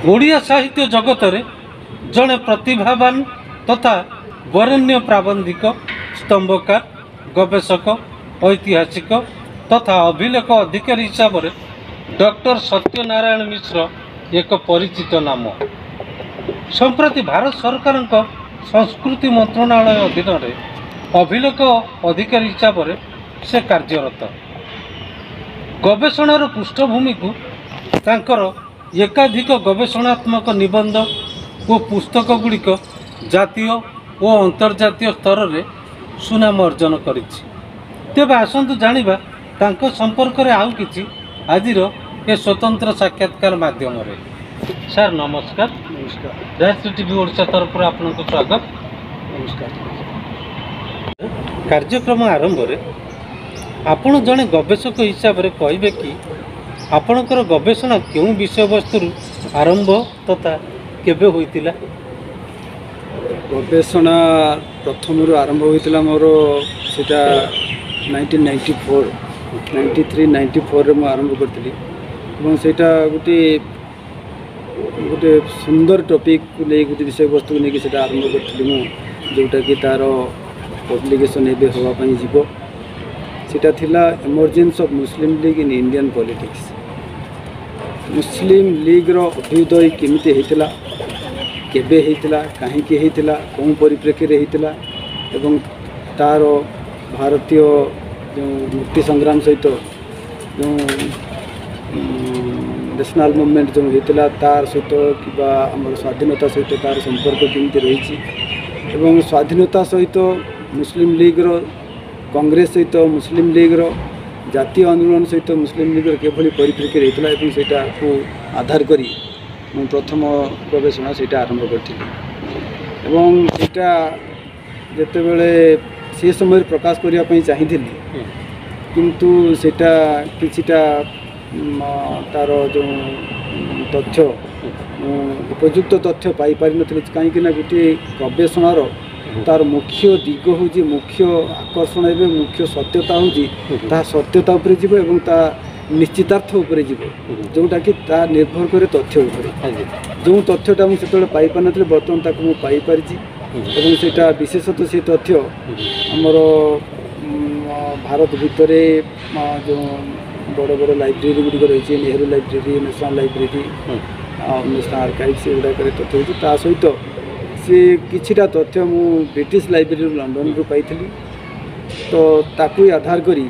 ओडिया साहित्य जगत जड़े प्रतिभावान तथा वरेण्य प्राबंधिक स्तंभकार गवेषक ऐतिहासिक तथा अभिलेख अधिकारी हिसाब से डॉक्टर सत्यनारायण मिश्र एक परिचित नाम। संप्रति भारत सरकार संस्कृति मंत्रणालय अधीन अभिलेख अधिकारी हिसाब से कार्यरत। गवेषणार पृष्ठभूमि को तांकर एकाधिक गवेषणात्मक निबंध और पुस्तक गुड़िक जातीय और अंतर्जातीय स्तर में सुनाम अर्जन करिछि। तेबे आसंतु जानिबा तांको संपर्क रे आउ किछि आजिर ए स्वतंत्र साक्षात्कार माध्यम रे। सर नमस्कार। नमस्कार। राष्ट्रीय टीवी ओडिशा तरफ आपनको स्वागत। नमस्कार। कार्यक्रम आरंभ रे आपण जने गवेषक हिसाब रे कहबे कि आपणकर गवेषणा क्यों विषय वस्तु आरंभ तथा केबे होइतिला? गवेषणा प्रथम आरंभ होता मोर सीटा 1994 93 94 रे आरंभ करती सेटा गोटे गोटे सुंदर टॉपिक को ले गोटे विषय वस्तु नहीं कि आरंभ करी जोटा कि तार पब्लिकेशन एवं होगापाई जीव सीटा थिला emergence of Muslim League in Indian politics. Muslim League रो अभ्युदय केमिति हेतिला, केबे हेतिला, काहेकि हेतिला, कौन परिप्रेक्षी रे हेतिला एवं तार भारतीय जो मुक्ति संग्राम सहित जो नेशनल मूवमेंट जो हेतिला तार सहित किबा हमर स्वाधीनता सहित तार संपर्क केमिति रहिछि एवं स्वाधीनता सहित मुस्लिम लीग रो कांग्रेस सहित मुस्लिम लीग रो जातीय आंदोलन सहित मुस्लिम लीग किभली परिप्रेक्षी रहता है सेटा को आधार करी मैं प्रथम गवेषणा सेटा आरंभ करी एवं सेटा जेतेबेले से समय प्रकाश करने चाहिए किंतु सेटा किछिटा तार जो तथ्य उपयुक्त तथ्य पाई पारि नथिले कहीं गोटे गवेषणार तार मुख्य दिग हूँ मुख्य आकर्षण एवं मुख्य सत्यता हूँ सत्यता उपरे जीव एवं ता निश्चितार्थ उपरे जीव जोटा कि ता निर्भर करे तथ्य उपरे जो तथ्यटा मुझे से पाई पार नथिले बर्तमान ताको मु पाई पारिछि एवं सेटा विशेषतः से तथ्य हमर भारत भितरे जो बड़ बड़ लाइब्रेरी गुड़िक रही Nehru library national library national archives एगुड़ाक तथ्य होती ता सहित से किछिटा तथ्य मु ब्रिटिश लाइब्रेरी लंडन रू पाई तो ताकू आधार करी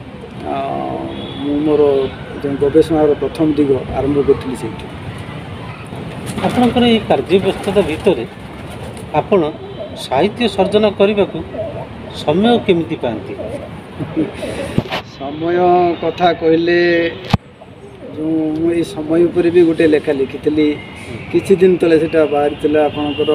मोर गवेषणार प्रथम दिग आरंभ करी से आपणकर ये कार्य व्यस्तता भितर आपण साहित्य सर्जन करने को समय केमिति पाती? समय कथा कहले जो मुझे समय उपर भी गोटे लेखा लिखी किछि दिन तले सेटा बाहर थिला आपनकर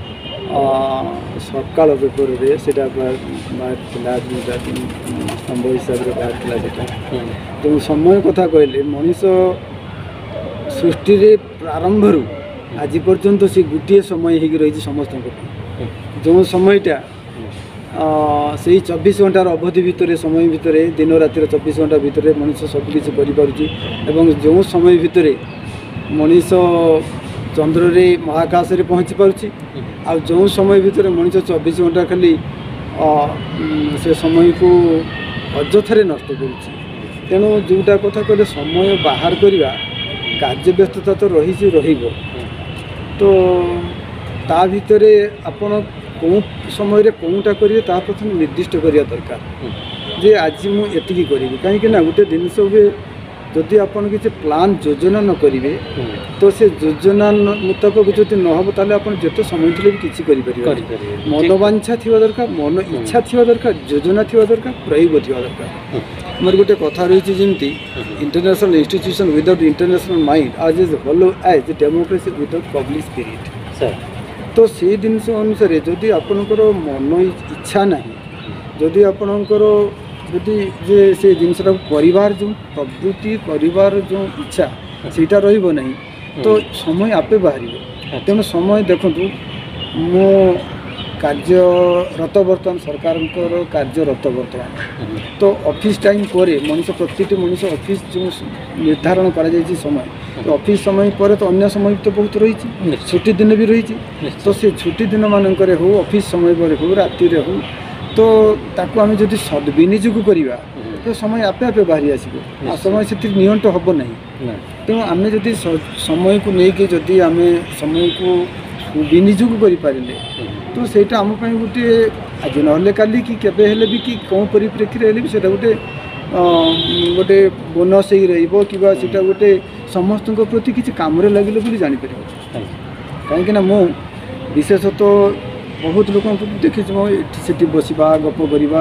सकाल पेपर रे सेटा बाहर थिला स्तंभ हिसाब रे बाहर थिला सेटा तो समय कथा कहले मनीष सृष्टि रे प्रारंभ रु आज पर्यंत से गोटे समय ही रही समस्त जो समयटा से 24 घंटार अवधि भितर समय भितर दिन रातिर 24 घंटा भितर मनीष सबकिछि करि एवं जो समय भितर मनीष चंद्र रे महाकाश रे पहुँची पारुछि आ जो समय भितर मनीष 24 घंटा खाली से समय को अजथरे नष्ट करुछि तेणु जोटा कथा कहले समय बाहर करवा कार्य व्यस्तता तो रही तो ता भितर आपण कौन समय कौटा करेंगे ता प्रथम निर्दिष्ट करिया दरकार जे आज मुझे करी कहीं गोटे जिनस हुए जदि आपन किसी प्लान योजना न करेंगे तो से योजना मुताबक जब न हो ताले आपन जिते समय थे भी किसी करें मनोवांछा थी दरकार मन इच्छा थी दरकार योजना थी दरकार प्रयोग थी दरकार मोर गोटे कथा रही जमी international institution without international mind as is hollow as democracy without public spirit तो से जिनस अनुसार जदि आपणकर मन इच्छा ना जदि आपणकर जदि जे से जिनसा परिवार जो प्रवृत्ति परिवार जो इच्छा सीटा रहिबो नहीं तो समय आपे बाहर तेणु समय देखु मो କାର୍ଯ୍ୟରତ ବର୍ତ୍ତମାନ ସରକାରଙ୍କର କାର୍ଯ୍ୟରତ ବର୍ତ୍ତମାନ ତ ଅଫିସ୍ ଟାଇମ୍ ପରେ ମଣିଷ ପ୍ରତିଟି ମଣିଷ ଅଫିସ୍ ଯେଉଁ ନିର୍ଦ୍ଧାରଣ କରାଯାଇଛି ସମୟ ଅଫିସ୍ ସମୟ ପରେ ତ ଅନ୍ୟ ସମୟ ତ ବହୁତ ରହିଛି ଛୁଟି ଦିନ ବି ରହିଛି ତ ସେ ଛୁଟି ଦିନମାନଙ୍କରେ ହେଉ ଅଫିସ୍ ସମୟ ପରେ ହେଉ ରାତିରେ ହେଉ ତ ତାକୁ ଆମେ ଯଦି ସଦ୍ବିନିଯୋଗ କରିବା ତ ସମୟ ଆପେ ଆପେ ବାହାରି ଆସିବ ଆଉ ସମୟ ସେଥିରେ ନିଅଣ୍ଟ ହେବ ନାହିଁ ତେଣୁ ଆମେ ଯଦି ସମୟକୁ ନେଇକି ଯଦି ଆମେ ସମୟକୁ ବିନିଯୋଗ କରିପାରିଲେ ତ ସେଇଟା ଆମ ପାଇଁ ଗୋଟିଏ ଆଜି ନହେଲେ କାଲି କି କେବେ ହେଲେ ବି କି କେଉଁ ପରିପ୍ରେକ୍ଷୀରେ ହେଲେ ବି ସେଇଟା ଗୋଟେ ବୋନସ୍ ହେଇ ରହିବ କିମ୍ବା ସେଇଟା ଗୋଟେ ସମସ୍ତଙ୍କ ପ୍ରତି କିଛି କାମରେ ଲାଗିଲେ ବୋଲି ଜାଣିପାରିବ କାହିଁକିନା ମୁଁ ବିଶେଷତଃ ବହୁତ ଲୋକଙ୍କୁ ଦେଖିଛି ମୁଁ ଏଠି ସେଠି ବସିବା ଗପ କରିବା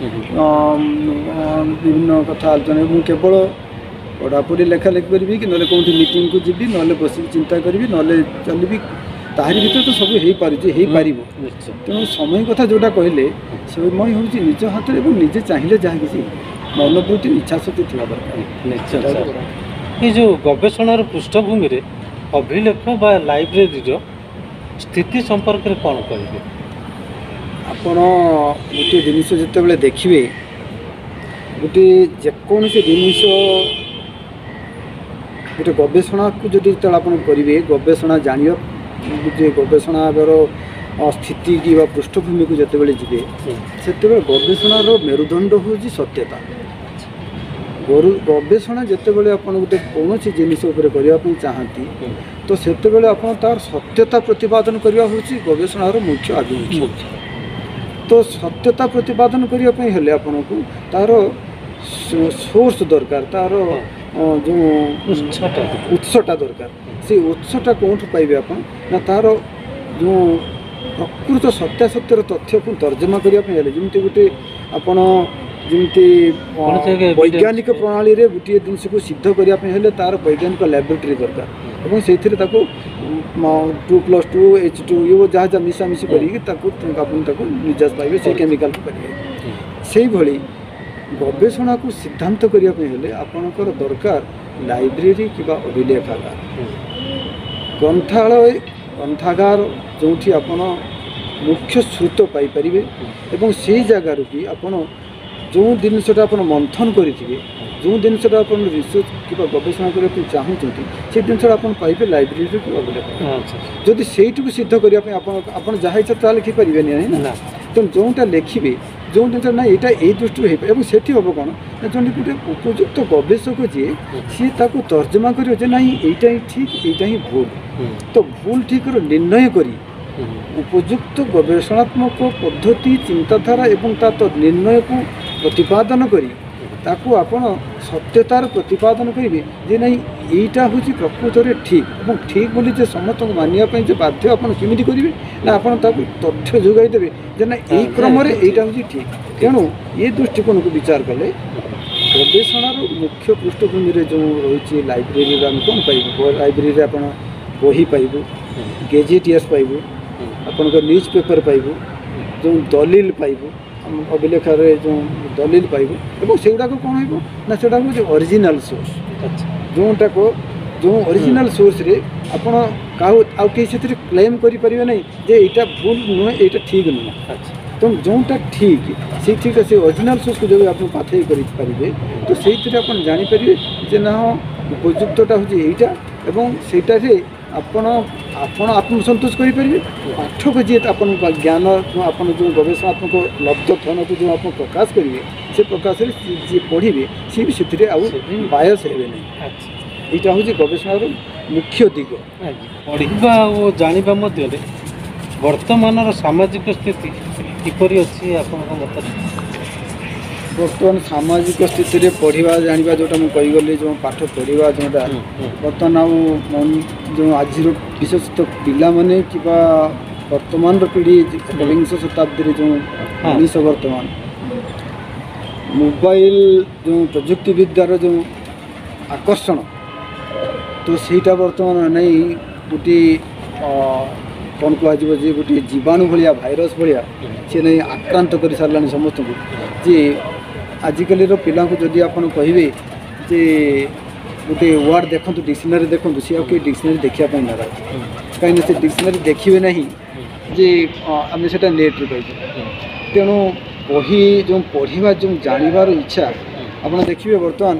ବିଭିନ୍ନ କଥା ଆଲୋଚନା ମୁଁ କେବଳ ପଢ଼ାପଢ଼ି ଲେଖାଲେଖି କରିବି କି ନହେଲେ କେଉଁଠି ମିଟିଂକୁ ଯିବି ନହେଲେ ବସିକି ଚିନ୍ତା କରିବି ନହେଲେ ଚାଲିବି ତାହାରି ଭିତରେ ତ ସବୁ ହେଇପାରୁଛି ହେଇପାରିବ ତେଣୁ ସମୟ କଥା ଯେଉଁଟା କହିଲେ ସମୟ ହେଉଛି ନିଜ ହାତରେ ଏବଂ ନିଜେ ଚାହିଁଲେ ଯାହା କିଛି ମନୋବୃତ୍ତି ଇଚ୍ଛାଶକ୍ତି ଥିବା ଦରକାର ଏ ଯେଉଁ ଗବେଷଣାର ପୃଷ୍ଠଭୂମିରେ ଅଭିଲେଖ ବା ଲାଇବ୍ରେରୀର ସ୍ଥିତି ସମ୍ପର୍କରେ କ'ଣ କହିବେ ଆପଣ ଗୋଟିଏ ଜିନିଷ ଯେତେବେଳେ ଦେଖିବେ ଗୋଟିଏ ଯେକୌଣସି ଜିନିଷ ଗୋଟେ ଗବେଷଣାକୁ ଯଦି ଯେତେବେଳେ ଆପଣ କରିବେ ଗବେଷଣା ଜାଣିବା ଯେ ଗବେଷଣାର ସ୍ଥିତି କିମ୍ବା ପୃଷ୍ଠଭୂମିକୁ ଯେତେବେଳେ ଯିବେ ସେତେବେଳେ ଗବେଷଣାର ମେରୁଦଣ୍ଡ ହେଉଛି ସତ୍ୟତା ଗବେଷଣା ଯେତେବେଳେ ଆପଣ ଗୋଟେ କୌଣସି ଜିନିଷ ଉପରେ କରିବା ପାଇଁ ଚାହାନ୍ତି ତ ସେତେବେଳେ ଆପଣ ତାର ସତ୍ୟତା ପ୍ରତିପାଦନ କରିବା ହେଉଛି ଗବେଷଣାର ମୁଖ୍ୟ ଆଭିମୁଖ୍ୟ ତ ସତ୍ୟତା ପ୍ରତିପାଦନ କରିବା ପାଇଁ ହେଲେ ଆପଣଙ୍କୁ ତାର ସୋର୍ସ ଦରକାର ତାର ଯେଉଁ ଉତ୍ସଟା ଦରକାର ସେ ଉତ୍ସଟା କେଉଁଠୁ ପାଇବେ ଆପଣ ନା ତାର ଯେଉଁ ପ୍ରକୃତ ସତ୍ୟାସତ୍ୟର ତଥ୍ୟକୁ ତର୍ଜମା କରିବା ପାଇଁ ହେଲେ ଯେମିତି ଗୋଟେ ଆପଣ ଯେମିତି ବୈଜ୍ଞାନିକ ପ୍ରଣାଳୀରେ ଗୋଟିଏ ଜିନିଷକୁ ସିଦ୍ଧ କରିବା ପାଇଁ ହେଲେ ତାର ବୈଜ୍ଞାନିକ ଲ୍ୟାବୋରେଟୋରୀ ଦରକାର ଏବଂ ସେଇଥିରେ ତାକୁ 2+2 H2 ଯାହା ଯାହା ମିଶାମିଶି କରିକି ତାକୁ ଆପଣ ତାକୁ ନିଜାସ ପାଇବେ ସେଇ କେମିକାଲକୁ ପାଇବେ ସେଇଭଳି ଗବେଷଣାକୁ ସିଦ୍ଧାନ୍ତ କରିବା ପାଇଁ ହେଲେ ଆପଣଙ୍କର ଦରକାର ଲାଇବ୍ରେରୀ କିମ୍ବା ଅଭିଲେଖାଗାର ଗ୍ରନ୍ଥାଗାର ଯେଉଁଠି ଆପଣ ମୁଖ୍ୟ ସ୍ରୋତ ପାଇପାରିବେ ଏବଂ ସେଇ ଜାଗାରୁ ବି ଆପଣ ଯେଉଁ ଜିନିଷଟା ଆପଣ ମନ୍ଥନ କରିଥିବେ ଯେଉଁ ଜିନିଷଟା ଆପଣ ରିସର୍ଚ୍ଚ କିମ୍ବା ଗବେଷଣା କରିବା ପାଇଁ ଚାହୁଁଛନ୍ତି ସେ ଜିନିଷଟା ଆପଣ ପାଇବେ ଲାଇବ୍ରେରୀରୁ କିମ୍ବା ଅଭିଲେଖାଗାର ଯଦି ସେଇଟିକୁ ସିଦ୍ଧ କରିବା ପାଇଁ ଆପଣ ଯାହା ଇଚ୍ଛା ତାହା ଲେଖିପାରିବେନି ନା ତେଣୁ ଯେଉଁଟା ଲେଖିବେ ଯେଉଁ ଜିନିଷ ନା ଏଇଟା ଏଇ ଦୃଷ୍ଟିରୁ ହେଇପାରେ ଏବଂ ସେଠି ହେବ କ'ଣ ନା ଜଣେ ଗୋଟେ ଉପଯୁକ୍ତ ଗବେଷକ ଯିଏ ସିଏ ତାକୁ ତର୍ଜମା କରିବ ଯେ ନାହିଁ ଏଇଟା ହିଁ ଠିକ୍ ଏଇଟା ହିଁ ଭୁଲ ତ ଭୁଲ ଠିକ୍ର ନିର୍ଣ୍ଣୟ କରି ଉପଯୁକ୍ତ ଗବେଷଣାତ୍ମକ ପଦ୍ଧତି ଚିନ୍ତାଧାରା ଏବଂ ତା ନିର୍ଣ୍ଣୟକୁ ପ୍ରତିପାଦନ କରି ତାକୁ ଆପଣ ସତ୍ୟତାର ପ୍ରତିପାଦନ କରିବେ ଯେ ନାହିଁ ଏଇଟା ହେଉଛି ପ୍ରକୃତରେ ଠିକ୍ ଏବଂ ଠିକ୍ ବୋଲି ଯେ ସମସ୍ତଙ୍କୁ ମାନିବା ପାଇଁ ଯେ ବାଧ୍ୟ ଆପଣ କେମିତି କରିବେ ନା ଆପଣ ତାକୁ ତଥ୍ୟ ଯୋଗାଇ ଦେବେ ଯେ ନା ଏଇ କ୍ରମରେ ଏଇଟା ହେଉଛି ଠିକ୍ ତେଣୁ ଏ ଦୃଷ୍ଟିକୋଣକୁ ବିଚାର କଲେ ଗବେଷଣାର ମୁଖ୍ୟ ପୃଷ୍ଠଭୂମିରେ ଯେଉଁ ରହିଛି ଲାଇବ୍ରେରୀରେ ଆମେ କ'ଣ ପାଇବୁ ଲାଇବ୍ରେରୀରେ ଆପଣ ବହି ପାଇବୁ ଗେଜେଟିୟର୍ସ ପାଇବୁ ଆପଣଙ୍କ ନ୍ୟୁଜ୍ ପେପର୍ ପାଇବୁ ଯେଉଁ ଦଲିଲ ପାଇବୁ ଅଭିଲେଖରେ ଯେଉଁ ଦଲିଲ ପାଇବୁ ଏବଂ ସେଗୁଡ଼ାକ କ'ଣ ହେବ ନା ସେଗୁଡ଼ାକ ହେଉଛି ଅରିଜିନାଲ୍ ସୋର୍ସ ଯେଉଁଟାକୁ ଯେଉଁ ଅରିଜିନାଲ୍ ସୋର୍ସରେ ଆପଣ ଆଉ କେହି ସେଥିରେ କ୍ଲେମ୍ କରିପାରିବେ ନାହିଁ ଯେ ଏଇଟା ଭୁଲ ନୁହେଁ ଏଇଟା ଠିକ୍ ନୁହେଁ ତେଣୁ ଯେଉଁଟା ଠିକ୍ ସେଇଥିରେ ସେ ଅରିଜିନାଲ୍ ସୋର୍ସକୁ ଯଦି ଆପଣ ପାଥେଇ କରିପାରିବେ ତ ସେଇଥିରେ ଆପଣ ଜାଣିପାରିବେ ଯେ ନା ଉପଯୁକ୍ତଟା ହେଉଛି ଏଇଟା ଏବଂ ସେଇଟାରେ ଆପଣ ଆତ୍ମସନ୍ତୋଷ କରିପାରିବେ ପାଠକ ଯିଏ ଆପଣଙ୍କ ଜ୍ଞାନ ଆପଣ ଯେଉଁ ଗବେଷଣାତ୍ମକ ଲବ୍ଧ ଧନକୁ ଯେଉଁ ଆପଣ ପ୍ରକାଶ କରିବେ ସେ ପ୍ରକାଶରେ ଯିଏ ପଢ଼ିବେ ସିଏ ବି ସେଥିରେ ଆଉ ବାୟସ୍ ହେବେ ନାହିଁ ଏଇଟା ହେଉଛି ଗବେଷଣାର ମୁଖ୍ୟ ଦିଗ ପଢ଼ିବା ଓ ଜାଣିବା ମଧ୍ୟରେ ବର୍ତ୍ତମାନର ସାମାଜିକ ସ୍ଥିତି କିପରି ଅଛି ଆପଣଙ୍କ ମତରେ ବର୍ତ୍ତମାନ ସାମାଜିକ ସ୍ଥିତିରେ ପଢ଼ିବା ଜାଣିବା ଯେଉଁଟା ମୁଁ କହିଗଲି ଯେଉଁ ପାଠ ପଢ଼ିବା ଯେଉଁଟା ବର୍ତ୍ତମାନ ଆଉ ଯେଉଁ ଆଜିର ବିଶେଷତଃ ପିଲାମାନେ କିମ୍ବା ବର୍ତ୍ତମାନର ପିଢ଼ି ଏକବିଂଶ ଶତାବ୍ଦୀରେ ଯେଉଁ ମଣିଷ ବର୍ତ୍ତମାନ ମୋବାଇଲ ଯେଉଁ ପ୍ରଯୁକ୍ତିବିଦ୍ୟାର ଯେଉଁ ଆକର୍ଷଣ ତ ସେଇଟା ବର୍ତ୍ତମାନ ନେଇ ଗୋଟିଏ କ'ଣ କୁହାଯିବ ଯେ ଗୋଟିଏ ଜୀବାଣୁ ଭଳିଆ ଭାଇରସ୍ ଭଳିଆ ସେ ନେଇ ଆକ୍ରାନ୍ତ କରିସାରିଲାଣି ସମସ୍ତଙ୍କୁ ଯେ ଆଜିକାଲିର ପିଲାଙ୍କୁ ଯଦି ଆପଣ କହିବେ ଯେ ଗୋଟେ ୱାର୍ଡ଼ ଦେଖନ୍ତୁ ଡିକ୍ସନାରୀ ଦେଖନ୍ତୁ ସେ ଆଉ କେହି ଡିକ୍ସନାରୀ ଦେଖିବା ପାଇଁ ନାରାଜ କାହିଁକିନା ସେ ଡିକ୍ସନାରୀ ଦେଖିବେ ନାହିଁ ଯେ ଆମେ ସେଇଟା ନେଟ୍ରେ ପାଇଛୁ। ତେଣୁ ବହି ଯେଉଁ ପଢ଼ିବା ଯେଉଁ ଜାଣିବାର ଇଚ୍ଛା ଆପଣ ଦେଖିବେ ବର୍ତ୍ତମାନ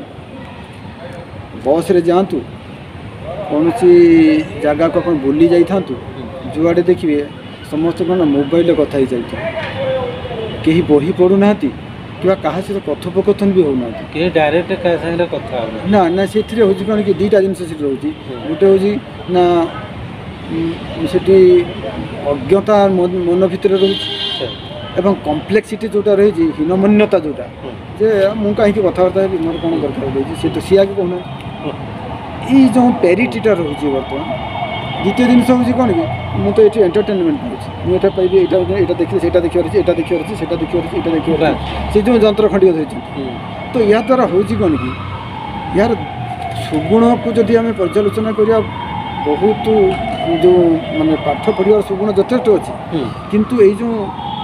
ବସ୍ରେ ଯାଆନ୍ତୁ, କୌଣସି ଜାଗାକୁ ଆପଣ ବୁଲି ଯାଇଥାନ୍ତୁ, ଯୁଆଡ଼େ ଦେଖିବେ ସମସ୍ତେ କ'ଣ ମୋବାଇଲରେ କଥା ହେଇଯାଉଥିବେ, କେହି ବହି ପଢ଼ୁନାହାନ୍ତି କିମ୍ବା କାହା ସହିତ କଥୋପକଥନ ବି ହେଉନାହାନ୍ତି। କେହି ଡାଇରେକ୍ଟ କାହା ସାଙ୍ଗରେ କଥା ହେଉନାହାନ୍ତି। ନା ନା ସେଥିରେ ହେଉଛି କ'ଣ କି ଦୁଇଟା ଜିନିଷ ସେଠି ରହୁଛି। ଗୋଟେ ହେଉଛି ନା ସେଠି ଅଜ୍ଞତା ମନ ଭିତରେ ରହୁଛି ଏବଂ କମ୍ପ୍ଲେକ୍ସିଟି ଯେଉଁଟା ରହିଛି, ହୀନମନ୍ୟତା ଯେଉଁଟା, ଯେ ମୁଁ କାହିଁକି କଥାବାର୍ତ୍ତା ହେବି, ମୋର କ'ଣ ଦରକାର ରହୁଛି, ସେ ତ ସିଏ ଆগে କହୁନାହାନ୍ତି। ଏଇ ଯେଉଁ ପ୍ୟାରିଟିଟା ରହୁଛି ବର୍ତ୍ତମାନ। ଦ୍ୱିତୀୟ ଜିନିଷ ହେଉଛି କ'ଣ କି, ମୁଁ ତ ଏଠି ଏଣ୍ଟରଟେନମେଣ୍ଟ ପାଉଛି, ମୁଁ ଏଇଟା ପାଇବି, ଏଇଟା ଦେଖିଲେ ସେଇଟା ଦେଖିବାର ଅଛି, ଏଇଟା ଦେଖିବାର ଅଛି, ସେଇଟା ଦେଖିବାର ଅଛି, ଏଇଟା ଦେଖିବାର ଅଛି, ସେ ଯେଉଁ ଯନ୍ତ୍ର ଖଣ୍ଡିକ ଧରିଛନ୍ତି। ତ ଏହା ଦ୍ୱାରା ହେଉଛି କ'ଣ କି, ଏହାର ସୁଗୁଣକୁ ଯଦି ଆମେ ପର୍ଯ୍ୟାଲୋଚନା କରିବା, ବହୁତ ଯେଉଁ ମାନେ ପାଠ ପଢ଼ିବାର ସୁଗୁଣ ଯଥେଷ୍ଟ ଅଛି, କିନ୍ତୁ ଏଇ ଯେଉଁ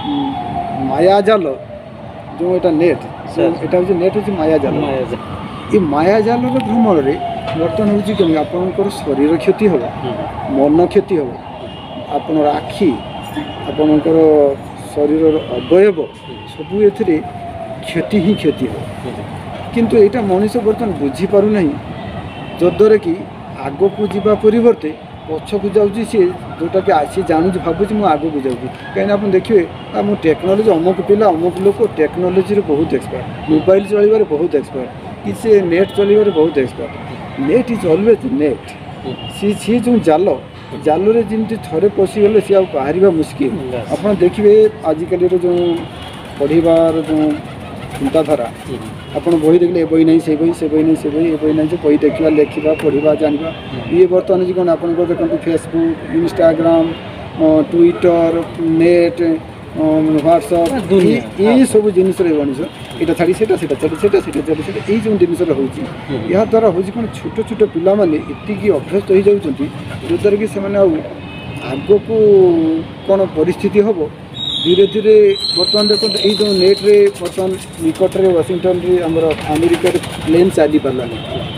ମାୟାଜାଲ, ଯେଉଁ ଏଇଟା ନେଟ୍, ଏଇଟା ହେଉଛି ନେଟ୍ ହେଉଛି ମାୟାଜାଲ। ଏ ମାୟାଜାଲର ଭ୍ରମଣରେ ବର୍ତ୍ତମାନ ହେଉଛି କେମିତି ଆପଣଙ୍କର ଶରୀର କ୍ଷତି ହେବ, ମନ କ୍ଷତି ହେବ, ଆପଣର ଆଖି, ଆପଣଙ୍କର ଶରୀରର ଅବୟବ ସବୁ ଏଥିରେ କ୍ଷତି ହିଁ କ୍ଷତି ହେବ। କିନ୍ତୁ ଏଇଟା ମଣିଷ ବର୍ତ୍ତମାନ ବୁଝିପାରୁନାହିଁ, ଯଦ୍ୱାରା କି ଆଗକୁ ଯିବା ପରିବର୍ତ୍ତେ ପଛକୁ ଯାଉଛି। ସିଏ ଯେଉଁଟାକି ସିଏ ଜାଣୁଛି, ଭାବୁଛି ମୁଁ ଆଗକୁ ଯାଉଛି। କାହିଁକିନା ଆପଣ ଦେଖିବେ ମୁଁ ଟେକ୍ନୋଲୋଜି, ଅମୁକ ପିଲା ଅମୁକ ଲୋକ ଟେକ୍ନୋଲୋଜିରେ ବହୁତ ଏକ୍ସପର୍ଟ, ମୋବାଇଲ ଚଳାଇବାରେ ବହୁତ ଏକ୍ସପର୍ଟ, କି ସେ ନେଟ୍ ଚଳାଇବାରେ ବହୁତ expert. Net is always net. ସିଏ ଯେଉଁ ଜାଲରେ ଯେମିତି ଥରେ ପଶିଗଲେ ସିଏ ଆଉ ବାହାରିବା ମୁସ୍କିଲ। ଆପଣ ଦେଖିବେ ଆଜିକାଲିର ଯେଉଁ ପଢ଼ିବାର ଯେଉଁ ଚିନ୍ତାଧାରା, ଆପଣ ବହି ଦେଖିଲେ ଏ ବହି ନାହିଁ, ସେ ବହି, ସେ ବହି ନାହିଁ, ସେ ବହି, ଏ ବହି ନାହିଁ, ସେ ବହି ଦେଖିବା, ଲେଖିବା, ପଢ଼ିବା, ଜାଣିବା। ଇଏ ବର୍ତ୍ତମାନ ଯେ କ'ଣ ଆପଣଙ୍କର ଦେଖନ୍ତୁ Facebook, Instagram, Twitter, net, WhatsApp, ଏସବୁ ଜିନିଷରେ ମଣିଷ ଏଇଟା ଛାଡ଼ି ସେଇଟା, ସେଇଟା ଛାଡ଼ି ସେଇଟା, ସେଇଟା ଛାଡ଼ି ସେଇଟା, ଏଇ ଯେଉଁ ଜିନିଷଟା ହେଉଛି, ଏହାଦ୍ୱାରା ହେଉଛି କ'ଣ ଛୋଟ ଛୋଟ ପିଲାମାନେ ଏତିକି ଅଭ୍ୟସ୍ତ ହୋଇଯାଉଛନ୍ତି, ଯଦ୍ୱାରା କି ସେମାନେ ଆଉ ଆଗକୁ କ'ଣ ପରିସ୍ଥିତି ହେବ ଧୀରେ ଧୀରେ। ବର୍ତ୍ତମାନ ଦେଖନ୍ତୁ ଏଇ ଯେଉଁ ନେଟ୍ରେ ବର୍ତ୍ତମାନ ନିକଟରେ ୱାଶିଂଟନରେ ଆମର ଆମେରିକାରେ ପ୍ଲେନ୍ ଚାଲିପାରିଲାନି,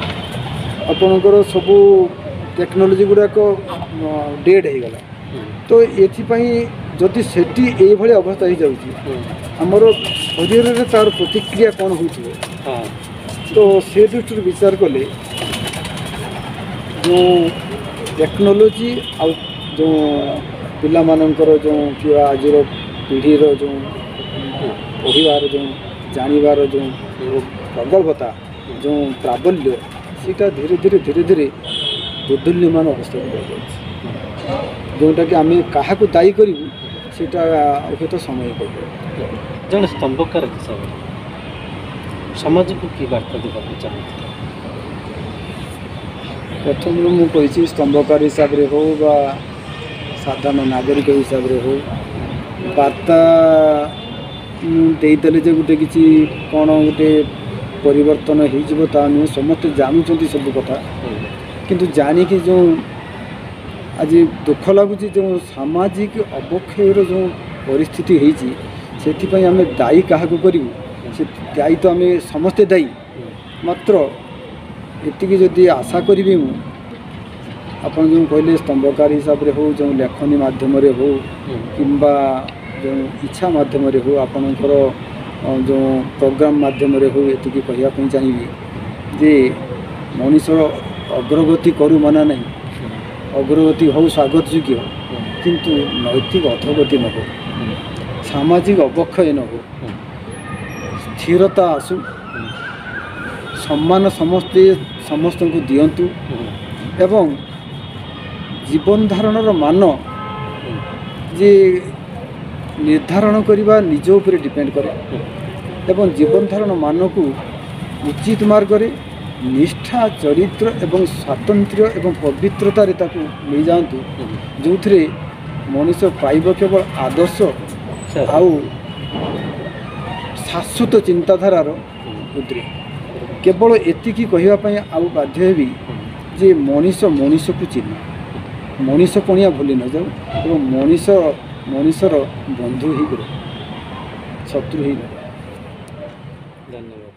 ଆପଣଙ୍କର ସବୁ ଟେକ୍ନୋଲୋଜି ଗୁଡ଼ାକ ଡେଡ୍ ହେଇଗଲା। ତ ଏଥିପାଇଁ ଯଦି ସେଠି ଏଇଭଳି ଅବସ୍ଥା ହେଇଯାଉଛି, ଆମର ଶରୀରରେ ତା'ର ପ୍ରତିକ୍ରିୟା କ'ଣ ହେଉଥିବ। ତ ସେ ଦୃଷ୍ଟିରୁ ବିଚାର କଲେ ଯେଉଁ ଟେକ୍ନୋଲୋଜି ଆଉ ଯେଉଁ ପିଲାମାନଙ୍କର ଯେଉଁ କିମ୍ବା ଆଜିର ପିଢ଼ିର ଯେଉଁ ପଢ଼ିବାର, ଯେଉଁ ଜାଣିବାର ଯେଉଁ ପ୍ରଗଳ୍ଭତା, ଯେଉଁ ପ୍ରାବଲ୍ୟ, ସେଇଟା ଧୀରେ ଧୀରେ ଦୋଦୁଲ୍ୟମାନ ଅବସ୍ଥାକୁ ଯାଉଛି, ଯେଉଁଟାକି ଆମେ କାହାକୁ ଦାୟୀ କରିବୁ ସେଇଟା ହୁଏତ ସମୟ କହିବ। ଜଣେ ସ୍ତମ୍ଭକାର ହିସାବରେ ସମାଜକୁ କି ବାର୍ତ୍ତା ଦେବାକୁ ଚାହୁଁଥିଲେ? ପ୍ରଥମରୁ ମୁଁ କହିଛି, ସ୍ତମ୍ଭକାର ହିସାବରେ ହେଉ ବା ସାଧାରଣ ନାଗରିକ ହିସାବରେ ହେଉ, ବାର୍ତ୍ତା ଦେଇଦେଲେ ଯେ ଗୋଟେ କିଛି କ'ଣ ଗୋଟେ ପରିବର୍ତ୍ତନ ହେଇଯିବ ତା ନୁହେଁ। ସମସ୍ତେ ଜାଣୁଛନ୍ତି ସବୁ କଥା, କିନ୍ତୁ ଜାଣିକି ଯେଉଁ ଆଜି ଦୁଃଖ ଲାଗୁଛି, ଯେଉଁ ସାମାଜିକ ଅବକ୍ଷୟର ଯେଉଁ ପରିସ୍ଥିତି ହେଇଛି, ସେଥିପାଇଁ ଆମେ ଦାୟୀ କାହାକୁ କରିବୁ? ସେ ଦାୟୀ ତ ଆମେ ସମସ୍ତେ ଦାୟୀ। ମାତ୍ର ଏତିକି ଯଦି ଆଶା କରିବି ମୁଁ, ଆପଣ ଯେଉଁ କହିଲେ ସ୍ତମ୍ଭକାର ହିସାବରେ ହେଉ, ଯେଉଁ ଲେଖନୀ ମାଧ୍ୟମରେ ହେଉ କିମ୍ବା ଯେଉଁ ଇଚ୍ଛା ମାଧ୍ୟମରେ ହେଉ, ଆପଣଙ୍କର ଯେଉଁ ପ୍ରୋଗ୍ରାମ ମାଧ୍ୟମରେ ହେଉ, ଏତିକି କହିବା ପାଇଁ ଚାହିଁବି ଯେ ମଣିଷର ଅଗ୍ରଗତି କରୁ ମନା ନାହିଁ, ଅଗ୍ରଗତି ହେଉ ସ୍ୱାଗତ ଯୋଗ୍ୟ, କିନ୍ତୁ ନୈତିକ ଅଧୋଗତି ନ ହେଉ, ସାମାଜିକ ଅବକ୍ଷୟ ନ ହେଉ, ସ୍ଥିରତା ଆସୁ, ସମ୍ମାନ ସମସ୍ତଙ୍କୁ ଦିଅନ୍ତୁ ଏବଂ ଜୀବନ ଧାରଣର ମାନ ଯେ ନିର୍ଦ୍ଧାରଣ କରିବା ନିଜ ଉପରେ ଡିପେଣ୍ଡ କରେ ଏବଂ ଜୀବନ ଧାରଣ ମାନକୁ ଉଚିତ ମାର୍ଗରେ ନିଷ୍ଠା, ଚରିତ୍ର ଏବଂ ସ୍ୱାତନ୍ତ୍ର୍ୟ ଏବଂ ପବିତ୍ରତାରେ ତାକୁ ନେଇଯାଆନ୍ତୁ, ଯେଉଁଥିରେ ମଣିଷ ପାଇବ କେବଳ ଆଦର୍ଶ ଆଉ ଶାଶ୍ୱତ ଚିନ୍ତାଧାରାର ଉଦ୍ରେକ। କେବଳ ଏତିକି କହିବା ପାଇଁ ଆଉ ବାଧ୍ୟ ହେବି ଯେ ମଣିଷକୁ ଚିହ୍ନ, ମଣିଷ ପଣିଆ ଭୁଲି ନଯାଉ ଏବଂ ମଣିଷର ବନ୍ଧୁ ହେଇକି ରହ, ଶତ୍ରୁ ହେଇ ନଯାଉ। ଧନ୍ୟବାଦ।